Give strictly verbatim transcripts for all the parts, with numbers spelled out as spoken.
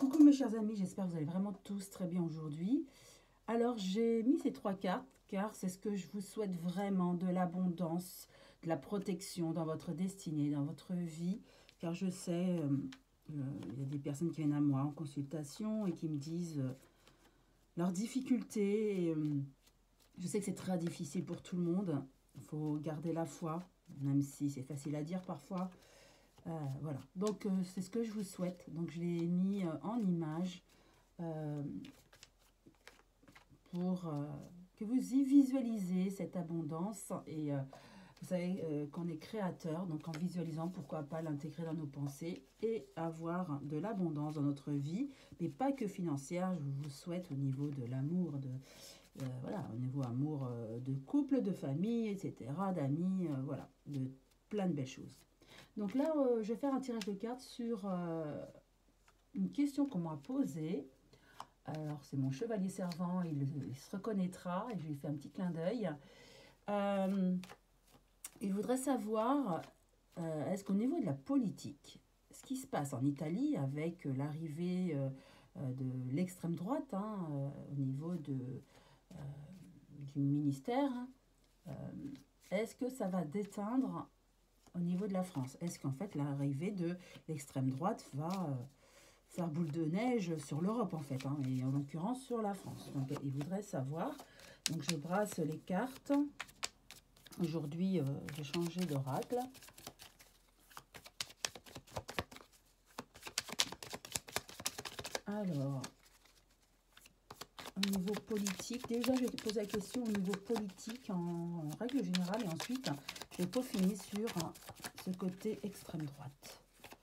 Coucou mes chers amis, j'espère que vous allez vraiment tous très bien aujourd'hui. Alors j'ai mis ces trois cartes car c'est ce que je vous souhaite vraiment, de l'abondance, de la protection dans votre destinée, dans votre vie. Car je sais, euh, euh, il y a des personnes qui viennent à moi en consultation et qui me disent euh, leurs difficultés. Et, euh, je sais que c'est très difficile pour tout le monde. Il faut garder la foi, même si c'est facile à dire parfois. Euh, voilà, donc euh, c'est ce que je vous souhaite. Donc je l'ai mis euh, en image euh, pour euh, que vous y visualisez cette abondance. Et euh, vous savez euh, qu'on est créateur, donc en visualisant, pourquoi pas l'intégrer dans nos pensées et avoir de l'abondance dans notre vie, mais pas que financière. Je vous souhaite au niveau de l'amour, de euh, voilà, au niveau amour euh, de couple, de famille, et cetera, d'amis, euh, voilà, de plein de belles choses. Donc là, euh, je vais faire un tirage de cartes sur euh, une question qu'on m'a posée. Alors, c'est mon chevalier servant, il, il se reconnaîtra et je lui fais un petit clin d'œil. Euh, il voudrait savoir, euh, est-ce qu'au niveau de la politique, ce qui se passe en Italie avec l'arrivée euh, de l'extrême droite, hein, euh, au niveau de, euh, du ministère, euh, est-ce que ça va déteindre au niveau de la France? Est-ce qu'en fait l'arrivée de l'extrême droite va euh, faire boule de neige sur l'Europe en fait, hein, et en l'occurrence sur la France? Donc il voudrait savoir. Donc je brasse les cartes. Aujourd'hui euh, j'ai changé d'oracle. Alors, au niveau politique, déjà je vais te poser la question au niveau politique en, en règle générale et ensuite je vais peaufiner sur ce côté extrême droite.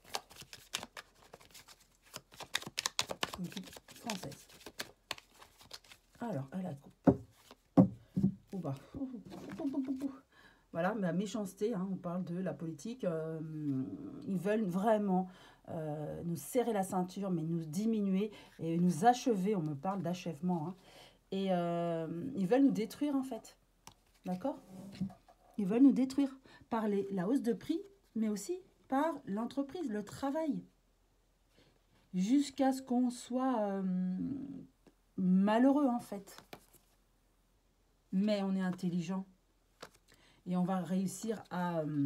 Politique française. Alors, à la coupe. Oh bah. Voilà, la méchanceté, hein, on parle de la politique. Euh, ils veulent vraiment euh, nous serrer la ceinture, mais nous diminuer et nous achever. On me parle d'achèvement. Hein, et euh, ils veulent nous détruire, en fait. D'accord? Ils veulent nous détruire par les, la hausse de prix, mais aussi par l'entreprise, le travail. Jusqu'à ce qu'on soit euh, malheureux, en fait. Mais on est intelligent. Et on va réussir à... Euh,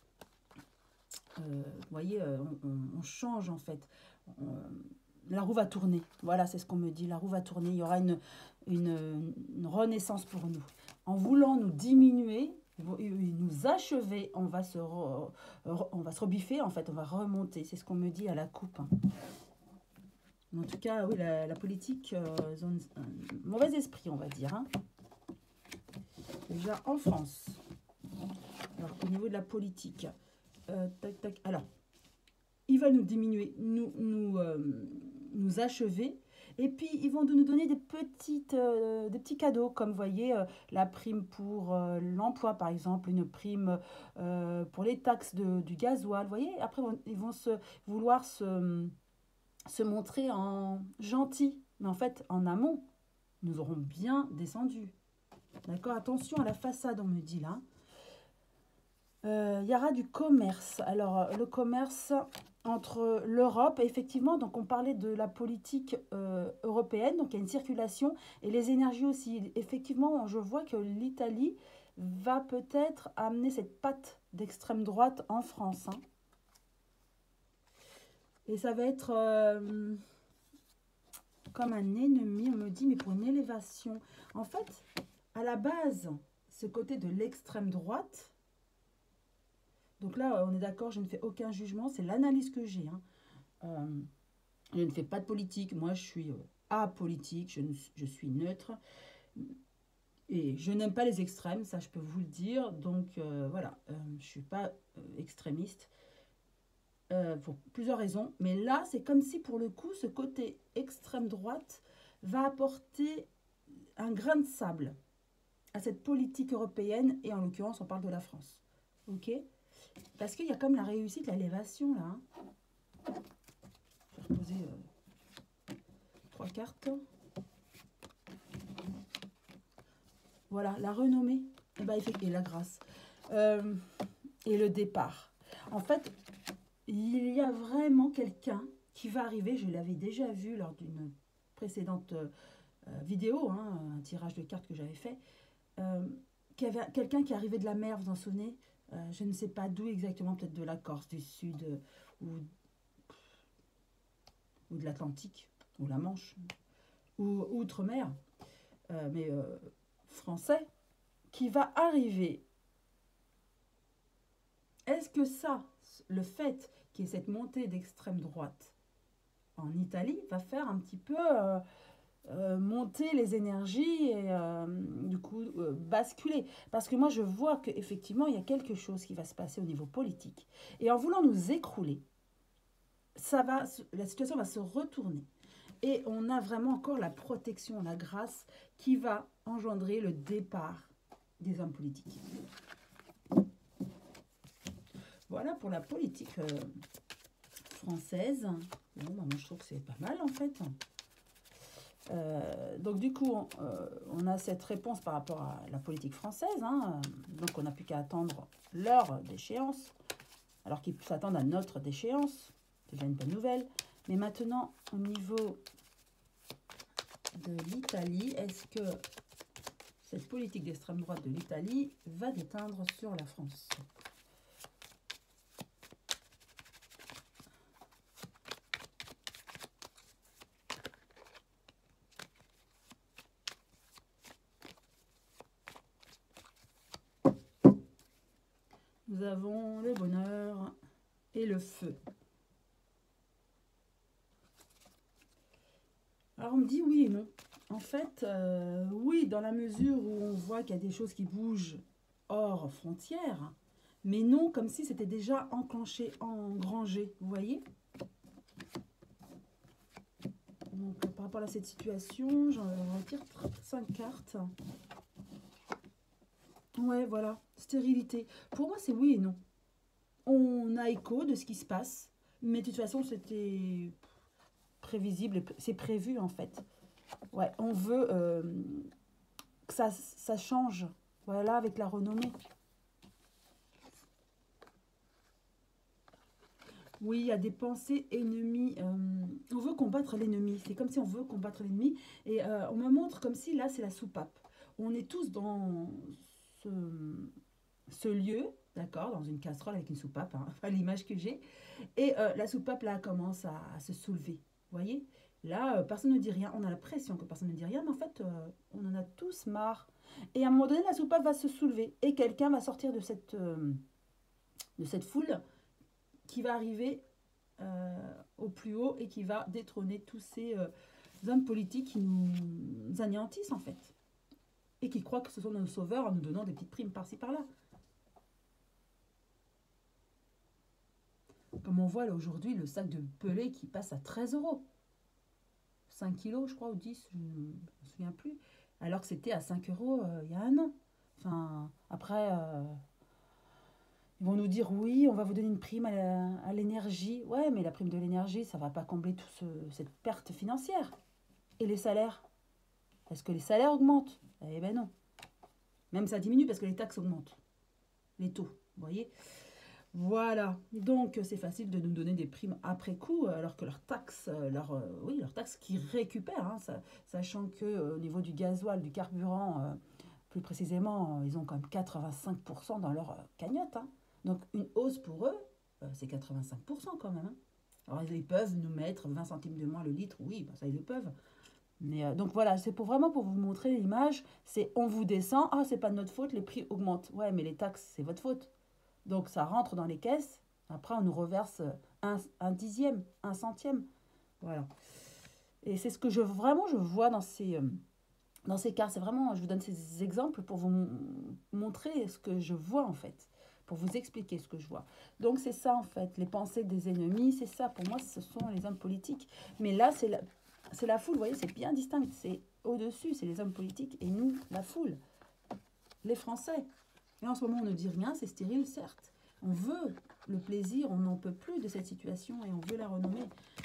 euh, vous voyez, euh, on, on change, en fait. On, la roue va tourner. Voilà, c'est ce qu'on me dit. La roue va tourner. Il y aura une, une, une renaissance pour nous. En voulant nous diminuer, nous achever, on va se, re, on va se rebiffer, en fait. On va remonter. C'est ce qu'on me dit à la coupe. Hein. En tout cas, oui, la, la politique, euh, zone, un mauvais esprit, on va dire. Hein. Déjà en France. Alors, au niveau de la politique, euh, tac, tac. Alors, ils veulent nous diminuer, nous, nous, euh, nous achever. Et puis, ils vont nous donner des, petites, euh, des petits cadeaux, comme vous voyez, euh, la prime pour euh, l'emploi, par exemple, une prime euh, pour les taxes de, du gasoil. Vous voyez, après, ils vont se, vouloir se, se montrer en gentils. Mais en fait, en amont, nous aurons bien descendu. D'accord? Attention à la façade, on me dit là. Euh, il y aura du commerce. Alors, le commerce entre l'Europe, effectivement, donc on parlait de la politique euh, européenne, donc il y a une circulation, et les énergies aussi. Effectivement, je vois que l'Italie va peut-être amener cette patte d'extrême droite en France. Hein. Et ça va être euh, comme un ennemi, on me dit, mais pour une élévation. En fait, à la base, ce côté de l'extrême droite, donc là, on est d'accord, je ne fais aucun jugement, c'est l'analyse que j'ai. Hein. Euh, je ne fais pas de politique, moi je suis euh, apolitique, je, ne, je suis neutre. Et je n'aime pas les extrêmes, ça je peux vous le dire. Donc euh, voilà, euh, je ne suis pas euh, extrémiste euh, pour plusieurs raisons. Mais là, c'est comme si pour le coup, ce côté extrême droite va apporter un grain de sable à cette politique européenne. Et en l'occurrence, on parle de la France. Ok ? Parce qu'il y a comme la réussite, l'élévation là. Hein. Je vais reposer euh, trois cartes. Voilà, la renommée et, ben, et la grâce. Euh, et le départ. En fait, il y a vraiment quelqu'un qui va arriver, je l'avais déjà vu lors d'une précédente euh, vidéo, hein, un tirage de cartes que j'avais fait, euh, qu'il y avait quelqu'un qui arrivait de la mer, vous en souvenez, euh, je ne sais pas d'où exactement, peut-être de la Corse du Sud, euh, ou, ou de l'Atlantique, ou la Manche, ou outre-mer, euh, mais euh, français, qui va arriver. Est-ce que ça, le fait qu'il y ait cette montée d'extrême droite en Italie, va faire un petit peu euh, euh, monter les énergies et euh, du coup euh, basculer? Parce que moi je vois qu'effectivement il y a quelque chose qui va se passer au niveau politique. Et en voulant nous écrouler, ça va, la situation va se retourner. Et on a vraiment encore la protection, la grâce qui va engendrer le départ des hommes politiques. Voilà pour la politique euh, française. Bon, bah, moi, je trouve que c'est pas mal, en fait. Euh, donc, du coup, on, euh, on a cette réponse par rapport à la politique française. Hein. Donc, on n'a plus qu'à attendre l'heure d'échéance, alors qu'ils s'attendent à notre déchéance. C'est déjà une bonne nouvelle. Mais maintenant, au niveau de l'Italie, est-ce que cette politique d'extrême droite de l'Italie va déteindre sur la France? Nous avons le bonheur et le feu. Alors on me dit oui et non. En fait, euh, oui, dans la mesure où on voit qu'il y a des choses qui bougent hors frontières, mais non comme si c'était déjà enclenché, engrangé, vous voyez? Donc par rapport à cette situation, j'en retire cinq cartes. Ouais, voilà, stérilité. Pour moi, c'est oui et non. On a écho de ce qui se passe, mais de toute façon, c'était prévisible, c'est prévu en fait. Ouais, on veut euh, que ça, ça change, voilà, avec la renommée. Oui, il y a des pensées ennemies. Euh, on veut combattre l'ennemi. C'est comme si on veut combattre l'ennemi. Et euh, on me montre comme si là, c'est la soupape. On est tous dans ce, ce lieu, d'accord, dans une casserole avec une soupape, hein, à l'image que j'ai. Et euh, la soupape, là, commence à, à se soulever. Vous voyez? Là, euh, personne ne dit rien. On a l'impression que personne ne dit rien, mais en fait, euh, on en a tous marre. Et à un moment donné, la soupape va se soulever. Et quelqu'un va sortir de cette, euh, de cette foule qui va arriver euh, au plus haut et qui va détrôner tous ces euh, hommes politiques qui nous anéantissent, en fait. Et qui croient que ce sont nos sauveurs en nous donnant des petites primes par-ci, par-là. Comme on voit là aujourd'hui, le sac de Pelé qui passe à treize euros. cinq kilos, je crois, ou dix, je ne me souviens plus. Alors que c'était à cinq euros euh, il y a un an. Enfin, après, euh, ils vont nous dire, oui, on va vous donner une prime à l'énergie. Ouais, mais la prime de l'énergie, ça ne va pas combler toute cette perte financière. Et les salaires? Est-ce que les salaires augmentent? Eh ben non. Même ça diminue parce que les taxes augmentent. Les taux, vous voyez? Voilà, donc c'est facile de nous donner des primes après coup, alors que leurs taxes, leur, euh, oui, leurs taxes qu'ils récupèrent, hein, ça, sachant que euh, au niveau du gasoil, du carburant, euh, plus précisément, euh, ils ont quand même quatre-vingt-cinq pour cent dans leur euh, cagnotte. Hein. Donc une hausse pour eux, euh, c'est quatre-vingt-cinq pour cent quand même. Hein. Alors ils peuvent nous mettre vingt centimes de moins le litre, oui, ben, ça ils le peuvent. Mais euh, donc voilà, c'est pour vraiment pour vous montrer l'image, c'est on vous descend, ah c'est pas de notre faute, les prix augmentent. Ouais, mais les taxes, c'est votre faute. Donc ça rentre dans les caisses. Après, on nous reverse un, un dixième, un centième. Voilà. Et c'est ce que je vraiment je vois dans ces, euh, dans ces cartes. C'est vraiment, je vous donne ces exemples pour vous montrer ce que je vois en fait. Pour vous expliquer ce que je vois. Donc c'est ça en fait, les pensées des ennemis, c'est ça. Pour moi, ce sont les hommes politiques. Mais là, c'est la, c'est la foule, vous voyez, c'est bien distinct. C'est au-dessus, c'est les hommes politiques et nous, la foule. Les Français. Et en ce moment, on ne dit rien, c'est stérile, certes. On veut le plaisir, on n'en peut plus de cette situation et on veut la renommer.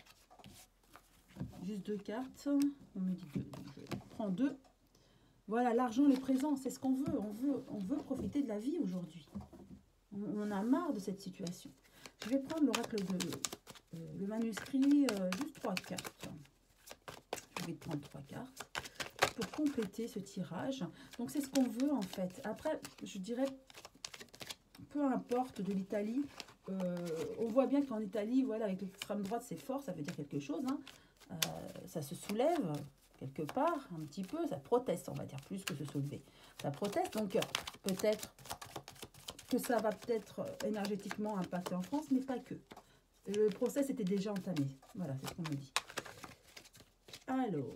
Juste deux cartes. On me dit deux, donc je prends deux. Voilà, l'argent, les présents, c'est ce qu'on veut. On veut, on veut profiter de la vie aujourd'hui. On, on en a marre de cette situation. Je vais prendre l'oracle de le manuscrit, euh, juste trois cartes. Je vais prendre trois cartes pour compléter ce tirage. Donc, c'est ce qu'on veut, en fait. Après, je dirais, peu importe de l'Italie, euh, on voit bien qu'en Italie, voilà, avec l'extrême droite, c'est fort, ça veut dire quelque chose. Hein. Euh, ça se soulève quelque part, un petit peu, ça proteste, on va dire, plus que se soulever. Ça proteste, donc peut-être que ça va peut-être énergétiquement impacter en France, mais pas que. Le process était déjà entamé. Voilà, c'est ce qu'on me dit. Alors,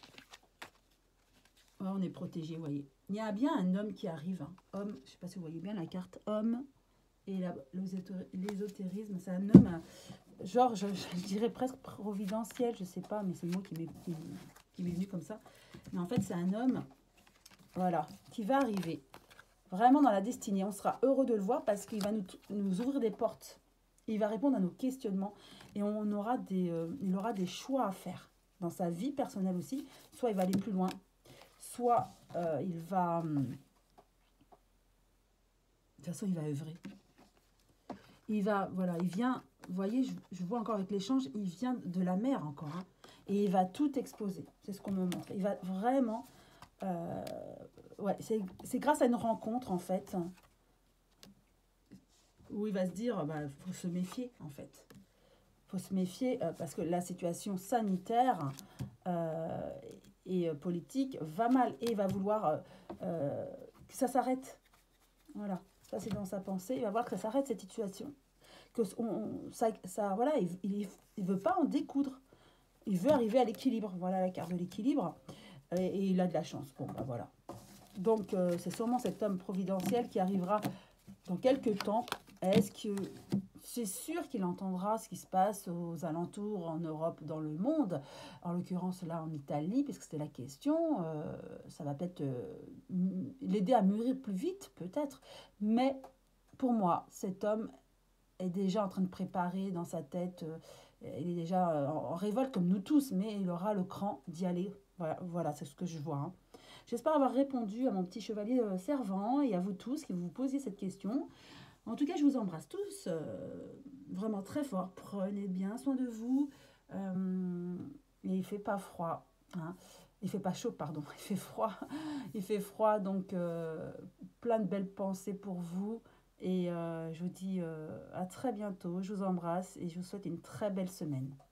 oh, on est protégé, vous voyez. Il y a bien un homme qui arrive. Hein. Homme, je ne sais pas si vous voyez bien la carte homme et l'ésotérisme. C'est un homme, genre, je, je dirais presque providentiel, je ne sais pas, mais c'est le mot qui m'est qui, qui m'est venu comme ça. Mais en fait, c'est un homme, voilà, qui va arriver vraiment dans la destinée. On sera heureux de le voir parce qu'il va nous, nous ouvrir des portes. Il va répondre à nos questionnements et on aura des, euh, il aura des choix à faire dans sa vie personnelle aussi. Soit il va aller plus loin, soit euh, il va... Hum, de toute façon, il va œuvrer. Il va, voilà, il vient, vous voyez, je, je vois encore avec l'échange, il vient de la mer encore. Hein, et il va tout exposer. C'est ce qu'on me montre. Il va vraiment... Euh, ouais, c'est grâce à une rencontre, en fait, où il va se dire, bah, faut se méfier, en fait. Faut se méfier euh, parce que la situation sanitaire euh, et euh, politique va mal et il va vouloir euh, euh, que ça s'arrête. Voilà, ça c'est dans sa pensée. Il va voir que ça s'arrête cette situation. Que on, ça, ça, voilà, il, il, il veut pas en découdre. Il veut arriver à l'équilibre. Voilà la carte de l'équilibre. Et, et il a de la chance. Bon, bah voilà. Donc, euh, c'est sûrement cet homme providentiel qui arrivera dans quelques temps. Est-ce que c'est sûr qu'il entendra ce qui se passe aux alentours, en Europe, dans le monde, en l'occurrence là en Italie, puisque c'était la question, euh, ça va peut-être euh, l'aider à mûrir plus vite, peut-être. Mais pour moi, cet homme est déjà en train de préparer dans sa tête, euh, il est déjà euh, en révolte comme nous tous, mais il aura le cran d'y aller. Voilà, voilà c'est ce que je vois. Hein. J'espère avoir répondu à mon petit chevalier euh, servant et à vous tous qui vous posiez cette question. En tout cas, je vous embrasse tous euh, vraiment très fort. Prenez bien soin de vous. Euh, et il fait pas froid. Hein. Il fait pas chaud, pardon. Il fait froid. Il fait froid, donc euh, plein de belles pensées pour vous. Et euh, je vous dis euh, à très bientôt. Je vous embrasse et je vous souhaite une très belle semaine.